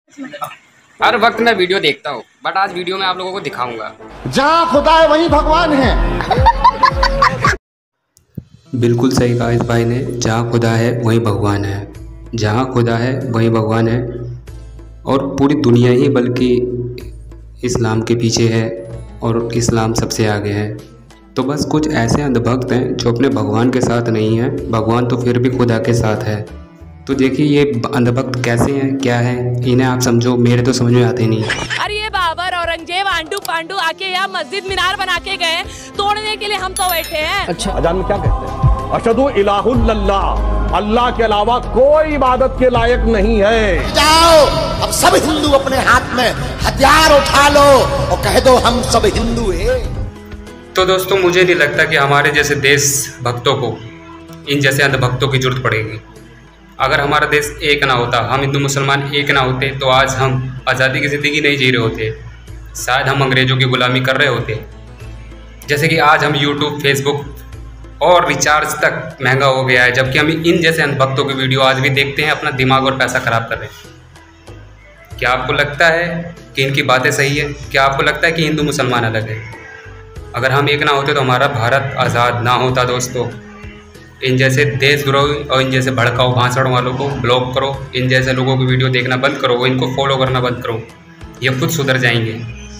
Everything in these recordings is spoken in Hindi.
हर वक्त मैं वीडियो देखता हूँ, बट आज वीडियो में आप लोगों को दिखाऊंगा। जहाँ खुदा है वहीं भगवान है। बिल्कुल सही कहा इस भाई ने, जहाँ खुदा है वहीं भगवान है। जहाँ खुदा है वहीं भगवान है, और पूरी दुनिया ही बल्कि इस्लाम के पीछे है और इस्लाम सबसे आगे है। तो बस कुछ ऐसे अंधभक्त हैं जो अपने भगवान के साथ नहीं हैं, भगवान तो फिर भी खुदा के साथ है। तो देखिए ये अंधभक्त कैसे हैं, क्या है, इन्हें आप समझो, मेरे तो समझ में आते नहीं। अरे ये बाबर औरंगजेब आंडू पांडू आके यहाँ मस्जिद मीनार बना के गए, तोड़ने के लिए हम तो बैठे हैं। अच्छा, अजान में क्या कहते हैं? अशहदु इलाहुल्लल्लाह, अल्लाह के अलावा कोई इबादत के लायक नहीं है। जाओ अब सब हिंदू अपने हाथ में हथियार उठा लो और कह दो हम सब हिंदू हैं। तो दोस्तों, मुझे नहीं लगता कि हमारे जैसे देश भक्तों को इन जैसे अंधभक्तों की जरूरत पड़ेगी। अगर हमारा देश एक ना होता, हम हिंदू मुसलमान एक ना होते, तो आज हम आज़ादी की ज़िंदगी नहीं जी रहे होते। शायद हम अंग्रेज़ों की गुलामी कर रहे होते। जैसे कि आज हम यूट्यूब, फेसबुक और रिचार्ज तक महंगा हो गया है, जबकि हम इन जैसे अंधभक्तों की वीडियो आज भी देखते हैं, अपना दिमाग और पैसा ख़राब कर रहे हैं। क्या आपको लगता है कि इनकी बातें सही है? क्या आपको लगता है कि हिंदू मुसलमान अलग है? अगर हम एक ना होते तो हमारा भारत आज़ाद ना होता। दोस्तों, इन जैसे देशद्रोही और इन जैसे भड़काऊ भाषण वालों को ब्लॉक करो, इन जैसे लोगों की वीडियो देखना बंद करो, इनको फॉलो करना बंद करो। ये खुद सुधर जाएंगे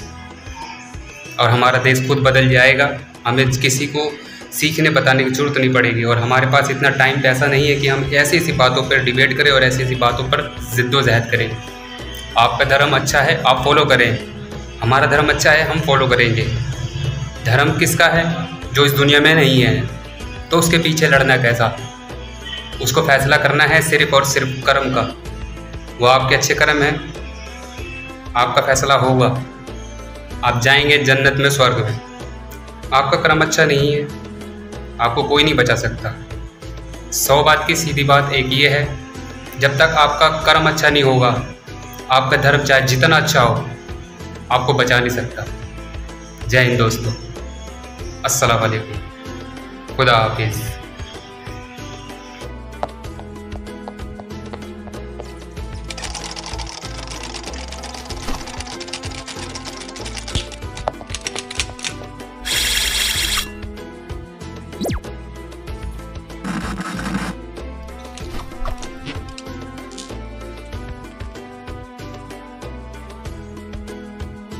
और हमारा देश खुद बदल जाएगा। हमें किसी को सीखने बताने की जरूरत नहीं पड़ेगी, और हमारे पास इतना टाइम पैसा नहीं है कि हम ऐसी ऐसी बातों पर डिबेट करें और ऐसी ऐसी बातों पर जिद्दोजहद करें। आपका धर्म अच्छा है, आप फॉलो करें। हमारा धर्म अच्छा है, हम फॉलो करेंगे। धर्म किसका है? जो इस दुनिया में नहीं है, तो उसके पीछे लड़ना कैसा? उसको फैसला करना है सिर्फ और सिर्फ कर्म का। वो आपके अच्छे कर्म हैं, आपका फैसला होगा, आप जाएंगे जन्नत में, स्वर्ग में। आपका कर्म अच्छा नहीं है, आपको कोई नहीं बचा सकता। 100 बात की सीधी बात एक ये है, जब तक आपका कर्म अच्छा नहीं होगा, आपका धर्म चाहे जितना अच्छा हो, आपको बचा नहीं सकता। जय हिंद दोस्तों, अस्सलाम वालेकुम, खुदा हाफिज़।